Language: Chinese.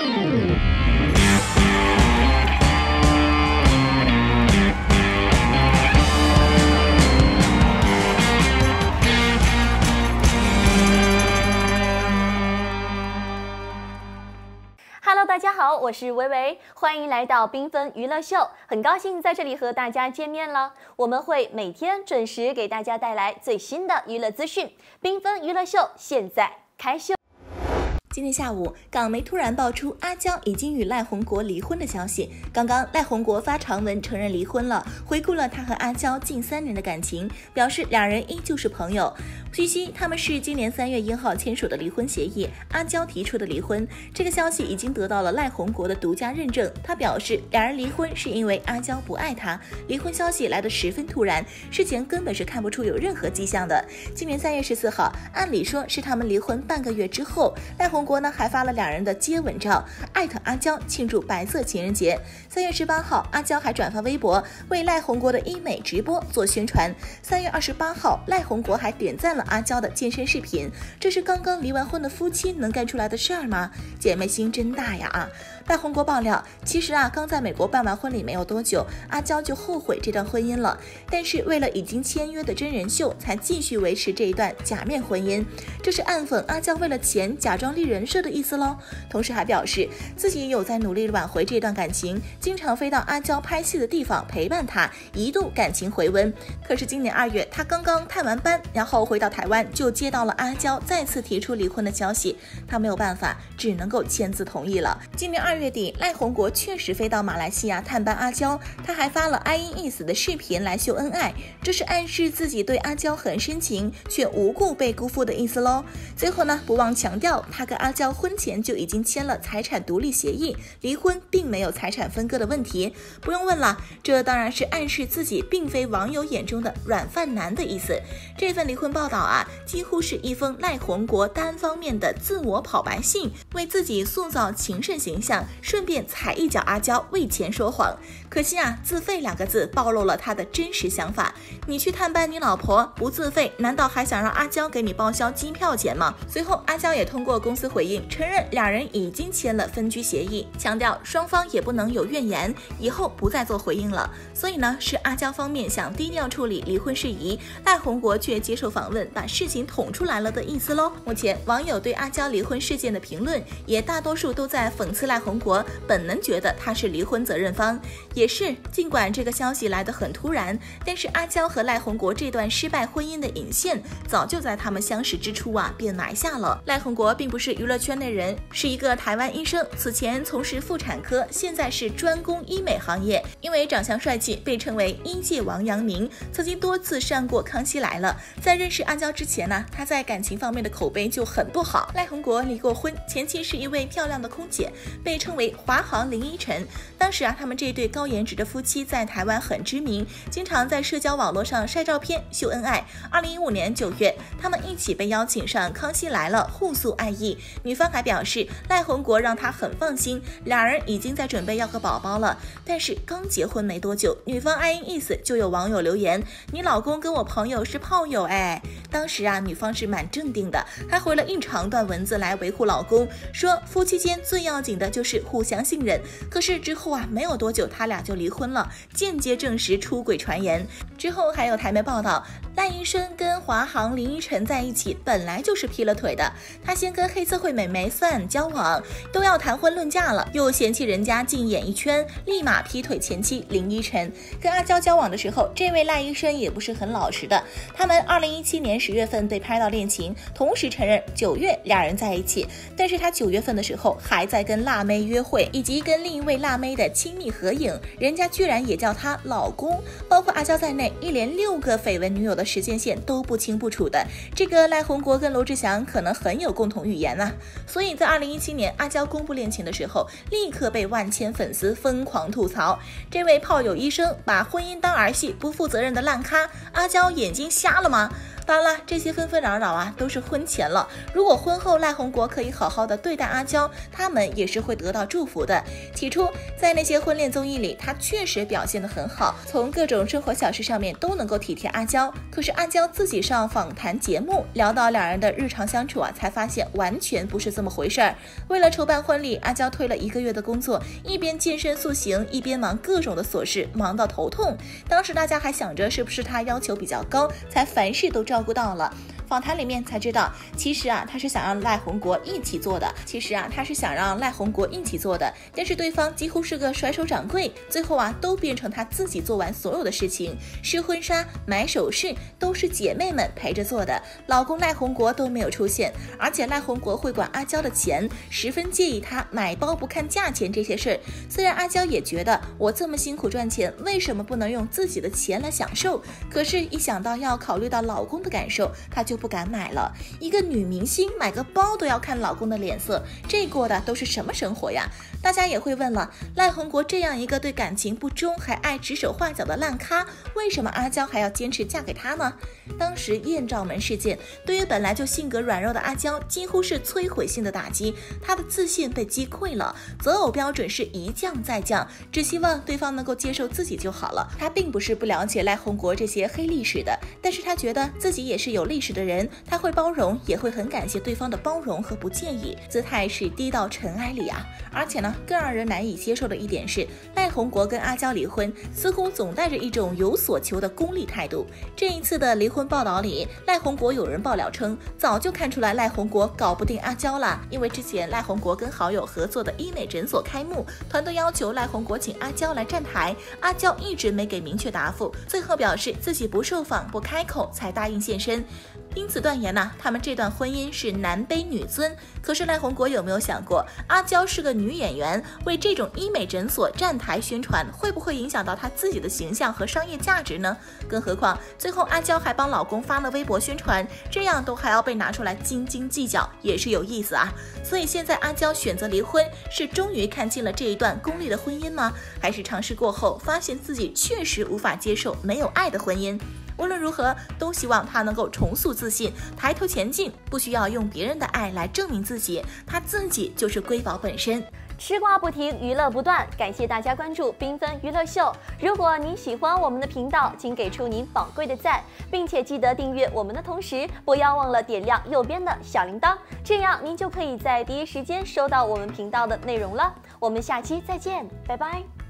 Hello， 大家好，我是维维，欢迎来到缤纷娱乐秀，很高兴在这里和大家见面了。我们会每天准时给大家带来最新的娱乐资讯。缤纷娱乐秀现在开秀。 今天下午，港媒突然爆出阿娇已经与赖宏国离婚的消息。刚刚赖宏国发长文承认离婚了，回顾了他和阿娇近3年的感情，表示两人依旧是朋友。据悉，他们是今年3月1号签署的离婚协议，阿娇提出的离婚。这个消息已经得到了赖宏国的独家认证。他表示，两人离婚是因为阿娇不爱他，离婚消息来得十分突然，事前根本是看不出有任何迹象的。今年3月14号，按理说是他们离婚半个月之后，赖宏国呢还发了两人的接吻照，艾特阿娇庆祝白色情人节。3月18号，阿娇还转发微博为赖宏国的医美直播做宣传。3月28号，赖宏国还点赞了阿娇的健身视频。这是刚刚离完婚的夫妻能干出来的事儿吗？姐妹心真大呀啊！赖宏国爆料，其实刚在美国办完婚礼没有多久，阿娇就后悔这段婚姻了，但是为了已经签约的真人秀，才继续维持这一段假面婚姻。这是暗讽阿娇为了钱假装立人设的意思喽。同时还表示自己也有在努力挽回这段感情，经常飞到阿娇拍戏的地方陪伴她，一度感情回温。可是今年2月，他刚刚探完班，然后回到台湾，就接到了阿娇再次提出离婚的消息，他没有办法，只能够签字同意了。今年2月底，赖宏国确实飞到马来西亚探班阿娇，他还发了爱因意思的视频来秀恩爱，这是暗示自己对阿娇很深情，却无故被辜负的意思喽。最后呢，不忘强调，他跟阿娇婚前就已经签了财产独立协议，离婚并没有财产分割的问题。不用问了，这当然是暗示自己并非网友眼中的软饭男的意思。这份离婚报道几乎是一封赖宏国单方面的自我跑白信，为自己塑造情圣形象，顺便踩一脚阿娇为钱说谎。可惜自费2个字暴露了他的真实想法。你去探班你老婆不自费，难道还想让阿娇给你报销机票钱吗？随后阿娇也通过公司回应，承认两人已经签了分居协议，强调双方也不能有怨言，以后不再做回应了。所以呢，是阿娇方面想低调处理离婚事宜，赖宏国却接受访问，把事情捅出来了的意思喽。目前网友对阿娇离婚事件的评论也大多数都在讽刺赖宏国，本能觉得他是离婚责任方。也是，尽管这个消息来得很突然，但是阿娇和赖宏国这段失败婚姻的引线早就在他们相识之初便埋下了。赖宏国并不是娱乐圈内人，是一个台湾医生，此前从事妇产科，现在是专攻医美行业。因为长相帅气，被称为医界王阳明，曾经多次上过康熙来了。在认识阿娇之前呢，他在感情方面的口碑就很不好。赖宏国离过婚，前妻是一位漂亮的空姐，被称为华航林依晨。当时他们这对高颜值的夫妻在台湾很知名，经常在社交网络上晒照片秀恩爱。2015年9月，他们一起被邀请上康熙来了，互诉爱意。女方还表示赖宏国让她很放心，俩人已经在准备要个宝宝了。但是刚结婚没多久，女方爱因意思就有网友留言，你老公跟我朋友是炮友哎。当时女方是蛮镇定的，还回了一长段文字来维护老公，说夫妻间最要紧的就是互相信任。可是之后没有多久他俩就离婚了，间接证实出轨传言。之后还有台媒报道，赖医生跟华航林依晨在一起本来就是劈了腿的，他先跟黑社会美眉算交往，都要谈婚论嫁了，又嫌弃人家进演艺圈，立马劈腿前妻林依晨。跟阿娇交往的时候，这位赖医生也不是很老实的，他们2017年10月份被拍到恋情，同时承认9月俩人在一起，但是他9月份的时候还在跟辣妹约会，以及跟另一位辣妹的亲密合影，人家居然也叫他老公。包括阿娇在内，一连6个绯闻女友的时间线都不清不楚的，这个赖宏国跟罗志祥可能很有共同语言所以在2017年阿娇公布恋情的时候，立刻被万千粉丝疯狂吐槽，这位炮友医生把婚姻当儿戏，不负责任的烂咖，阿娇眼睛瞎了吗？当然了，这些纷纷扰扰都是婚前了，如果婚后赖宏国可以好好的对待阿娇，他们也是会得到祝福的。起初在那些婚恋综艺里，他确实表现得很好，从各种生活小事上面都能够体贴阿娇。可是阿娇自己上访谈节目聊到两人的日常相处才发现完全全不是这么回事儿。为了筹办婚礼，阿娇推了1个月的工作，一边健身塑形，一边忙各种的琐事，忙到头痛。当时大家还想着是不是她要求比较高，才凡事都照顾到了。访谈里面才知道，其实他是想让赖宏国一起做的。但是对方几乎是个甩手掌柜，最后都变成他自己做完所有的事情，试婚纱、买首饰都是姐妹们陪着做的，老公赖宏国都没有出现。而且赖宏国会管阿娇的钱，十分介意她买包不看价钱这些事儿。虽然阿娇也觉得我这么辛苦赚钱，为什么不能用自己的钱来享受？可是一想到要考虑到老公的感受，她就不敢买了。一个女明星买个包都要看老公的脸色，这过的都是什么生活呀？大家也会问了，赖宏国这样一个对感情不忠还爱指手画脚的烂咖，为什么阿娇还要坚持嫁给他呢？当时艳照门事件对于本来就性格软弱的阿娇几乎是摧毁性的打击，她的自信被击溃了，择偶标准是一降再降，只希望对方能够接受自己就好了。她并不是不了解赖宏国这些黑历史的，但是她觉得自己也是有历史的人，她会包容，也会很感谢对方的包容和不介意，姿态是低到尘埃里啊。而且呢，更让人难以接受的一点是，赖宏国跟阿娇离婚似乎总带着一种有所求的功利态度。这一次的离婚报道里，赖宏国有人爆料称，早就看出来赖宏国搞不定阿娇了，因为之前赖宏国跟好友合作的医美诊所开幕，团队要求赖宏国请阿娇来站台，阿娇一直没给明确答复，最后表示自己不受访不开口才答应现身。因此断言他们这段婚姻是男卑女尊。可是赖宏国有没有想过，阿娇是个女演员，为这种医美诊所站台宣传，会不会影响到她自己的形象和商业价值呢？更何况最后阿娇还帮老公发了微博宣传，这样都还要被拿出来斤斤计较，也是有意思啊。所以现在阿娇选择离婚，是终于看清了这一段功利的婚姻吗？还是尝试过后发现自己确实无法接受没有爱的婚姻？无论如何，都希望他能够重塑自信，抬头前进，不需要用别人的爱来证明自己，他自己就是瑰宝本身。 吃瓜不停，娱乐不断，感谢大家关注缤纷娱乐秀。如果您喜欢我们的频道，请给出您宝贵的赞，并且记得订阅我们的同时，不要忘了点亮右边的小铃铛，这样您就可以在第一时间收到我们频道的内容了。我们下期再见，拜拜。